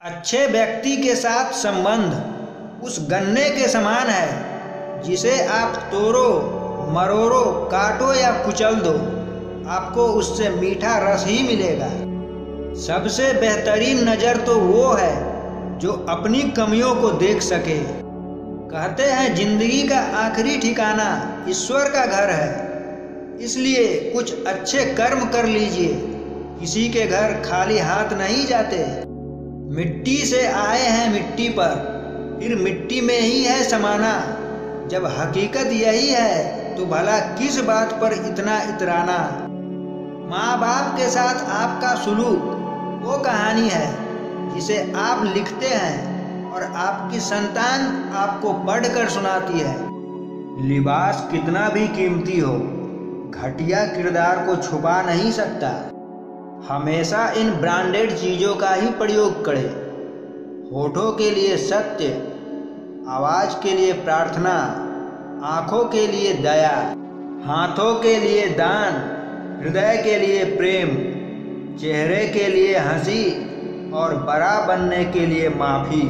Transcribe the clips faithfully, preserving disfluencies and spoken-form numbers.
अच्छे व्यक्ति के साथ संबंध उस गन्ने के समान है जिसे आप तोड़ो, मरोड़ो, काटो या कुचल दो, आपको उससे मीठा रस ही मिलेगा। सबसे बेहतरीन नज़र तो वो है जो अपनी कमियों को देख सके। कहते हैं जिंदगी का आखिरी ठिकाना ईश्वर का घर है, इसलिए कुछ अच्छे कर्म कर लीजिए। किसी के घर खाली हाथ नहीं जाते। मिट्टी से आए हैं मिट्टी पर, फिर मिट्टी में ही है समाना। जब हकीकत यही है तो भला किस बात पर इतना इतराना। माँ बाप के साथ आपका सुलूक वो कहानी है जिसे आप लिखते हैं और आपकी संतान आपको पढ़कर सुनाती है। लिबास कितना भी कीमती हो, घटिया किरदार को छुपा नहीं सकता। हमेशा इन ब्रांडेड चीज़ों का ही प्रयोग करें। होठों के लिए सत्य, आवाज़ के लिए प्रार्थना, आँखों के लिए दया, हाथों के लिए दान, हृदय के लिए प्रेम, चेहरे के लिए हंसी और बड़ा बनने के लिए माफ़ी।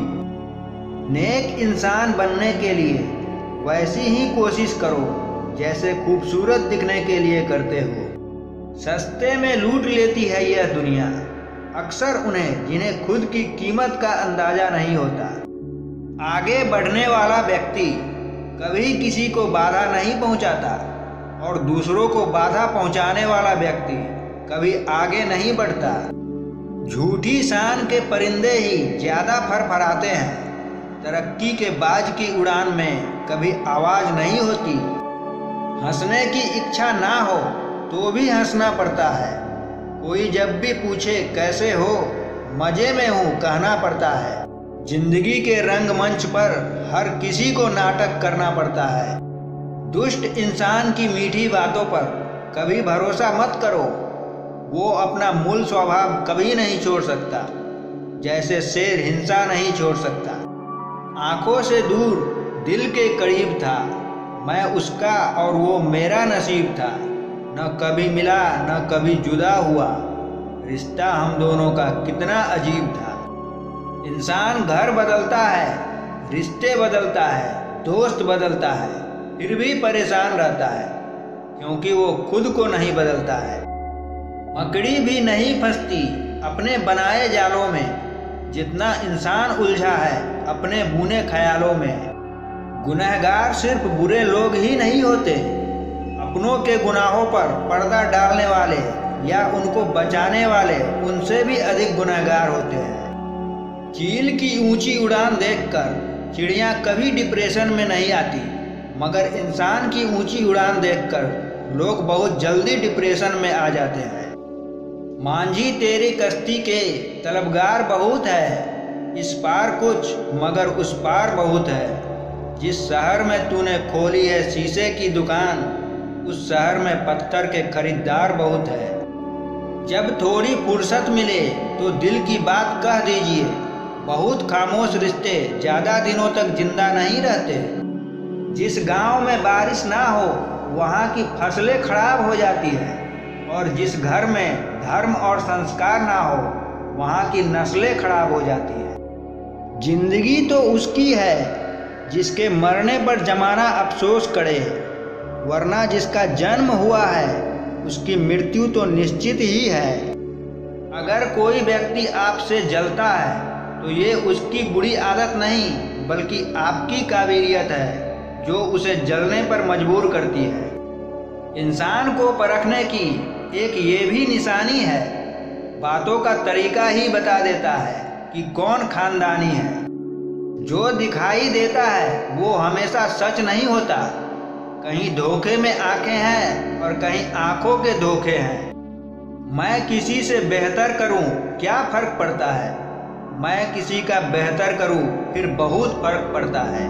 नेक इंसान बनने के लिए वैसी ही कोशिश करो जैसे खूबसूरत दिखने के लिए करते हो। सस्ते में लूट लेती है यह दुनिया अक्सर उन्हें जिन्हें खुद की कीमत का अंदाजा नहीं होता। आगे बढ़ने वाला व्यक्ति कभी किसी को बाधा नहीं पहुंचाता और दूसरों को बाधा पहुंचाने वाला व्यक्ति कभी आगे नहीं बढ़ता। झूठी शान के परिंदे ही ज़्यादा फरफराते हैं। तरक्की के बाज की उड़ान में कभी आवाज़ नहीं होती। हंसने की इच्छा ना हो तो भी हंसना पड़ता है। कोई जब भी पूछे कैसे हो, मज़े में हूँ कहना पड़ता है। जिंदगी के रंगमंच पर हर किसी को नाटक करना पड़ता है। दुष्ट इंसान की मीठी बातों पर कभी भरोसा मत करो, वो अपना मूल स्वभाव कभी नहीं छोड़ सकता। जैसे शेर हिंसा नहीं छोड़ सकता। आंखों से दूर दिल के करीब था, मैं उसका और वो मेरा नसीब था। न कभी मिला न कभी जुदा हुआ, रिश्ता हम दोनों का कितना अजीब था। इंसान घर बदलता है, रिश्ते बदलता है, दोस्त बदलता है, फिर भी परेशान रहता है क्योंकि वो खुद को नहीं बदलता है। मकड़ी भी नहीं फंसती अपने बनाए जालों में जितना इंसान उलझा है अपने बुने ख्यालों में। गुनहगार सिर्फ बुरे लोग ही नहीं होते, अपनों के गुनाहों पर पर्दा डालने वाले या उनको बचाने वाले उनसे भी अधिक गुनहगार होते हैं। चील की ऊंची उड़ान देखकर चिड़ियां कभी डिप्रेशन में नहीं आती, मगर इंसान की ऊंची उड़ान देखकर लोग बहुत जल्दी डिप्रेशन में आ जाते हैं। मांझी तेरी कश्ती के तलबगार बहुत है, इस पार कुछ मगर उस पार बहुत है। जिस शहर में तूने खोली है शीशे की दुकान, उस शहर में पत्थर के खरीदार बहुत है। जब थोड़ी फुर्सत मिले तो दिल की बात कह दीजिए। बहुत खामोश रिश्ते ज़्यादा दिनों तक जिंदा नहीं रहते। जिस गांव में बारिश ना हो वहाँ की फसलें खराब हो जाती है, और जिस घर में धर्म और संस्कार ना हो वहाँ की नस्लें खराब हो जाती है। जिंदगी तो उसकी है जिसके मरने पर जमाना अफसोस करे, वरना जिसका जन्म हुआ है उसकी मृत्यु तो निश्चित ही है। अगर कोई व्यक्ति आपसे जलता है तो ये उसकी बुरी आदत नहीं बल्कि आपकी काबिलियत है जो उसे जलने पर मजबूर करती है। इंसान को परखने की एक ये भी निशानी है, बातों का तरीका ही बता देता है कि कौन खानदानी है। जो दिखाई देता है वो हमेशा सच नहीं होता। कहीं धोखे में आंखें हैं और कहीं आंखों के धोखे हैं। मैं किसी से बेहतर करूं क्या फर्क पड़ता है, मैं किसी का बेहतर करूं फिर बहुत फर्क पड़ता है।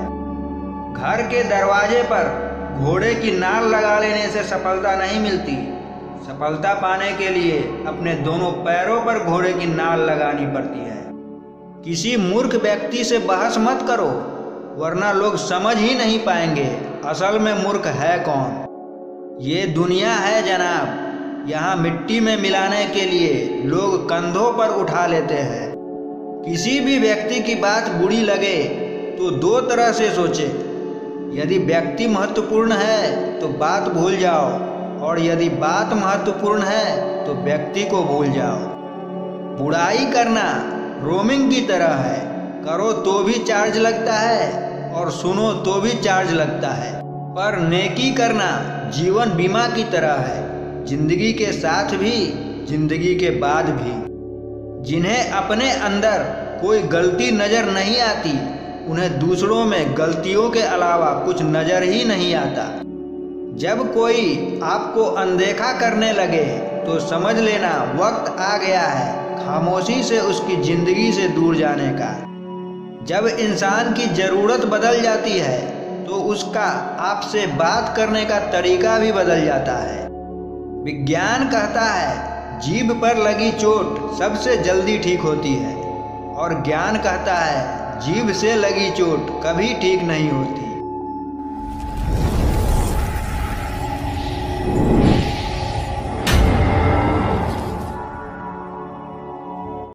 घर के दरवाजे पर घोड़े की नाल लगा लेने से सफलता नहीं मिलती। सफलता पाने के लिए अपने दोनों पैरों पर घोड़े की नाल लगानी पड़ती है। किसी मूर्ख व्यक्ति से बहस मत करो, वरना लोग समझ ही नहीं पाएंगे असल में मूर्ख है कौन। ये दुनिया है जनाब, यहाँ मिट्टी में मिलाने के लिए लोग कंधों पर उठा लेते हैं। किसी भी व्यक्ति की बात बुरी लगे तो दो तरह से सोचे। यदि व्यक्ति महत्वपूर्ण है तो बात भूल जाओ, और यदि बात महत्वपूर्ण है तो व्यक्ति को भूल जाओ। बुराई करना रोमिंग की तरह है, करो तो भी चार्ज लगता है और सुनो तो भी चार्ज लगता है। पर नेकी करना जीवन बीमा की तरह है, जिंदगी के साथ भी जिंदगी के बाद भी। जिन्हें अपने अंदर कोई गलती नजर नहीं आती, उन्हें दूसरों में गलतियों के अलावा कुछ नजर ही नहीं आता। जब कोई आपको अनदेखा करने लगे तो समझ लेना वक्त आ गया है खामोशी से उसकी जिंदगी से दूर जाने का। जब इंसान की ज़रूरत बदल जाती है तो उसका आपसे बात करने का तरीका भी बदल जाता है। विज्ञान कहता है जीभ पर लगी चोट सबसे जल्दी ठीक होती है, और ज्ञान कहता है जीभ से लगी चोट कभी ठीक नहीं होती।